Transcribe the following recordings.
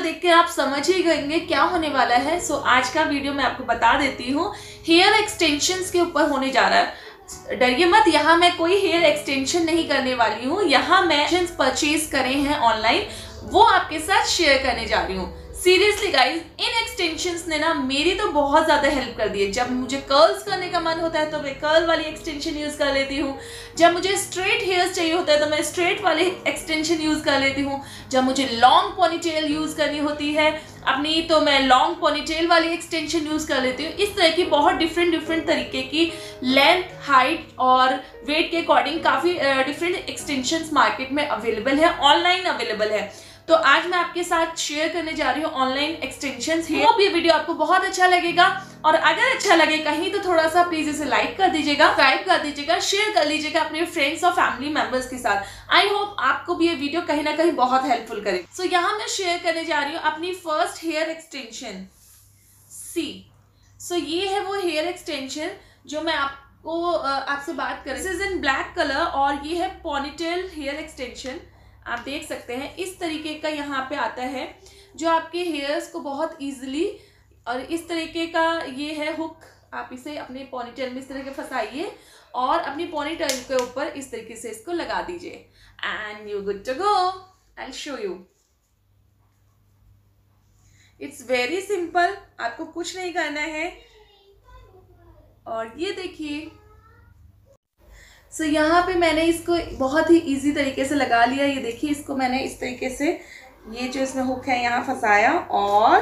देख के आप समझ ही गएंगे क्या होने वाला है। सो आज का वीडियो मैं आपको बता देती हूँ, हेयर एक्सटेंशंस के ऊपर होने जा रहा है। डरिए मत, यहाँ मैं कोई हेयर एक्सटेंशन नहीं करने वाली हूँ। यहाँ मैं परचेज करे हैं ऑनलाइन, वो आपके साथ शेयर करने जा रही हूँ। सीरियसली गाइज, इन एक्सटेंशंस ने ना मेरी तो बहुत ज़्यादा हेल्प कर दी है। जब मुझे कर्ल्स करने का मन होता है तो मैं कर्ल वाली एक्सटेंशन यूज़ कर लेती हूँ। जब मुझे स्ट्रेट हेयर्स चाहिए होता है तो मैं स्ट्रेट वाली एक्सटेंशन यूज़ कर लेती हूँ। जब मुझे लॉन्ग पोनीटेल यूज़ करनी होती है अपनी, तो मैं लॉन्ग पोनीटेल वाली एक्सटेंशन यूज़ कर लेती हूँ। इस तरह की बहुत डिफरेंट तरीके की लेंथ, हाइट और वेट के अकॉर्डिंग काफ़ी डिफरेंट एक्सटेंशंस मार्केट में अवेलेबल है, ऑनलाइन अवेलेबल है। तो आज मैं आपके साथ शेयर करने जा रही हूँ ऑनलाइन एक्सटेंशंस। होप ये वीडियो आपको बहुत अच्छा लगेगा, और अगर अच्छा लगे कहीं तो थोड़ा सा प्लीज इसे लाइक कर दीजिएगा, सब्सक्राइब कर दीजिएगा, शेयर कर लीजिएगा अपने फ्रेंड्स और फैमिली मेंबर्स के साथ। आई होप आपको भी ये वीडियो कहीं ना कहीं बहुत हेल्पफुल करे। सो यहाँ मैं शेयर करने जा रही हूँ अपनी फर्स्ट हेयर एक्सटेंशन सी। सो ये है वो हेयर एक्सटेंशन जो मैं आपसे बात कर रही हूँ। This is in black colour और ये है पोनीटेल हेयर एक्सटेंशन। आप देख सकते हैं इस तरीके का यहाँ पे आता है, जो आपके हेयर्स को बहुत इजीली, और इस तरीके का ये है हुक। आप इसे अपने पोनीटेल में इस तरह के फंसाइए और अपनी पोनीटेल के ऊपर इस तरीके से इसको लगा दीजिए and you good to go. I will show you. It's very simple, आपको कुछ नहीं करना है। और ये देखिए, सो यहाँ पे मैंने इसको बहुत ही इजी तरीके से लगा लिया। ये देखिए, इसको मैंने इस तरीके से, ये जो इसमें हुक है यहाँ फंसाया, और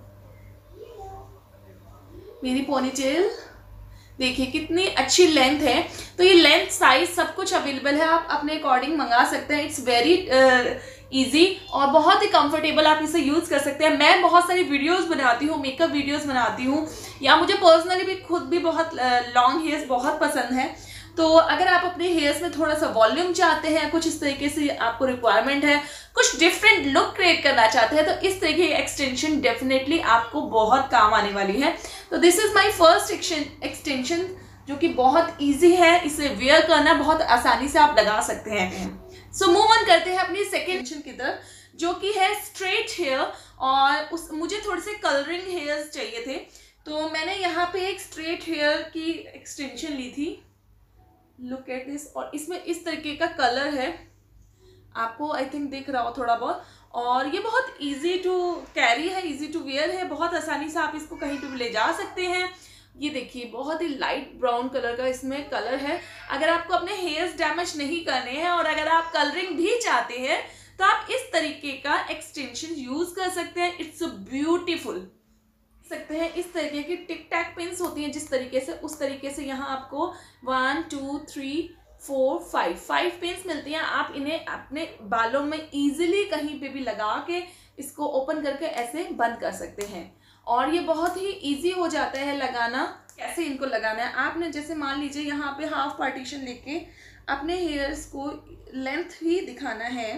मेरी पोनीटेल देखिए कितनी अच्छी लेंथ है। तो ये लेंथ, साइज सब कुछ अवेलेबल है, आप अपने अकॉर्डिंग मंगा सकते हैं। इट्स वेरी इजी और बहुत ही कंफर्टेबल, आप इसे यूज़ कर सकते हैं। मैं बहुत सारी वीडियोस बनाती हूँ, मेकअप वीडियोस बनाती हूँ, या मुझे पर्सनली भी खुद भी बहुत लॉन्ग हेयर्स बहुत पसंद है। तो अगर आप अपने हेयर्स में थोड़ा सा वॉल्यूम चाहते हैं, कुछ इस तरीके से आपको रिक्वायरमेंट है, कुछ डिफरेंट लुक क्रिएट करना चाहते हैं, तो इस तरीके की एक्सटेंशन डेफिनेटली आपको बहुत काम आने वाली है। तो this is my first extension, जो कि बहुत इजी है। इसे वेयर करना बहुत आसानी से आप लगा सकते हैं। सो मूव ऑन करते हैं अपनी सेकेंड एक्सटेंशन की तरफ, जो कि है स्ट्रेट हेयर। और मुझे थोड़े से कलरिंग हेयर्स चाहिए थे, तो मैंने यहाँ पे एक स्ट्रेट हेयर की एक्सटेंशन ली थी। Look at this. और इसमें इस तरीके का कलर है, आपको आई थिंक दिख रहा हो थोड़ा बहुत। और ये बहुत इजी टू कैरी है, इजी टू वेयर है, बहुत आसानी से आप इसको कहीं पे भी ले जा सकते हैं। ये देखिए, बहुत ही लाइट ब्राउन कलर का इसमें कलर है। अगर आपको अपने हेयर्स डैमेज नहीं करने हैं और अगर आप कलरिंग भी चाहते हैं, तो आप इस तरीके का एक्सटेंशन यूज कर सकते हैं। इट्स ब्यूटीफुल सकते हैं। इस तरीके की टिक टैक पिन्स होती हैं जिस तरीके से, उस तरीके से यहाँ आपको 1 2 3 4 5 पिन्स मिलती हैं। आप इन्हें अपने बालों में इजीली कहीं पे भी लगा के इसको ओपन करके ऐसे बंद कर सकते हैं। और ये बहुत ही इजी हो जाता है लगाना। कैसे इनको लगाना है, आपने जैसे मान लीजिए यहाँ पे हाफ पार्टीशन लेके अपने हेयर्स को लेंथ ही दिखाना है,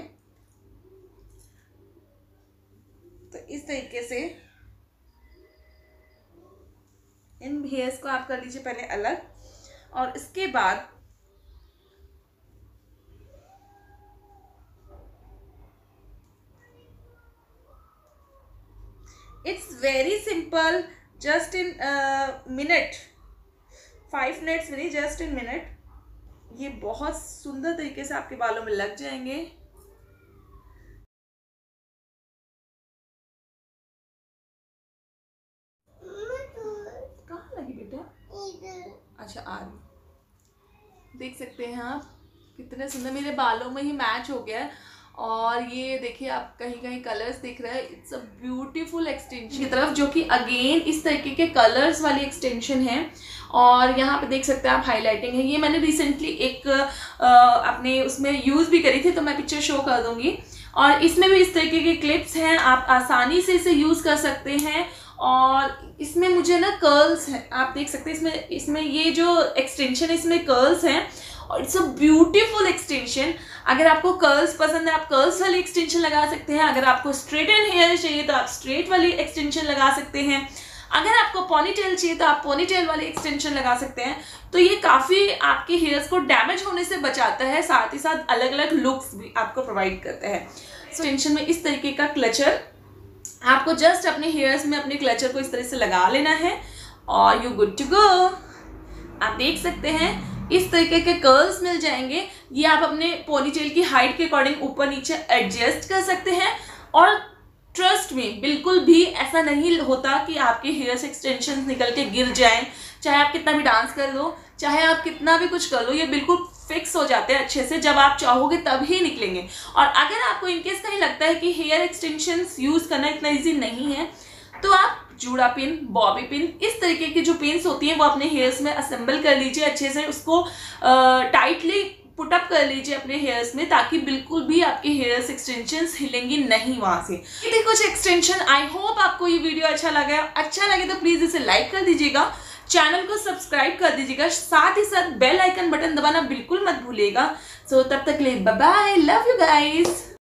तो इस तरीके से इन हेयर्स को आप कर लीजिए पहले अलग, और इसके बाद it's very simple, just in minute, 5 minutes में नहीं, जस्ट इन मिनट ये बहुत सुंदर तरीके से आपके बालों में लग जाएंगे। कहाँ लगी बेटा? अच्छा, आ रही। देख सकते हैं आप कितने सुंदर, मेरे बालों में ही मैच हो गया है। और ये देखिए, आप कहीं कहीं कलर्स दिख रहे हैं। इट्स अ ब्यूटीफुल एक्सटेंशन की तरफ, जो कि अगेन इस तरीके के कलर्स वाली एक्सटेंशन है। और यहाँ पे देख सकते हैं आप, हाईलाइटिंग है। ये मैंने रिसेंटली एक अपने उसमें यूज़ भी करी थी, तो मैं पिक्चर शो कर दूंगी। और इसमें भी इस तरीके के क्लिप्स हैं, आप आसानी से इसे यूज़ कर सकते हैं। और इसमें मुझे ना कर्ल्स हैं, आप देख सकते हैं इसमें ये जो एक्सटेंशन है इसमें कर्ल्स हैं। और इट्स अ ब्यूटीफुल एक्सटेंशन। अगर आपको कर्ल्स पसंद है, आप कर्ल्स वाली एक्सटेंशन लगा सकते हैं। अगर आपको स्ट्रेट एंड हेयर चाहिए तो आप स्ट्रेट वाली एक्सटेंशन लगा सकते हैं। अगर आपको पोनीटेल चाहिए तो आप पोनीटेल वाली एक्सटेंशन लगा सकते हैं। तो ये काफ़ी आपके हेयर्स को डैमेज होने से बचाता है, साथ ही साथ अलग अलग लुक्स भी आपको प्रोवाइड करता है। सो एक्सटेंशन में इस तरीके का क्लचर आपको जस्ट अपने हेयर्स में अपने क्लचर को इस तरह से लगा लेना है और यू गुड टू गो। आप देख सकते हैं इस तरीके के कर्ल्स मिल जाएंगे। ये आप अपने पोनीटेल की हाइट के अकॉर्डिंग ऊपर नीचे एडजस्ट कर सकते हैं। और ट्रस्ट में बिल्कुल भी ऐसा नहीं होता कि आपके हेयर्स एक्सटेंशन निकल के गिर जाएं, चाहे आप कितना भी डांस कर लो, चाहे आप कितना भी कुछ कर लो, ये बिल्कुल फिक्स हो जाते हैं अच्छे से, जब आप चाहोगे तब ही निकलेंगे। और अगर आपको इनकेस कहीं लगता है कि हेयर एक्सटेंशंस यूज़ करना इतना ईजी नहीं है, तो आप जूड़ा पिन, बॉबी पिन, इस तरीके की जो पिन्स होती हैं वो अपने हेयर्स में असेंबल कर लीजिए अच्छे से, उसको टाइटली पुट अप कर लीजिए अपने हेयर्स में, ताकि बिल्कुल भी आपके हेयर्स एक्सटेंशंस हिलेंगी नहीं वहां से। ये थी कुछ एक्सटेंशन। आई होप आपको ये वीडियो अच्छा लगे तो प्लीज इसे लाइक कर दीजिएगा, चैनल को सब्सक्राइब कर दीजिएगा, साथ ही साथ बेल आइकन बटन दबाना बिल्कुल मत भूलिएगा। सो तब तक के लिए bye bye, love you guys.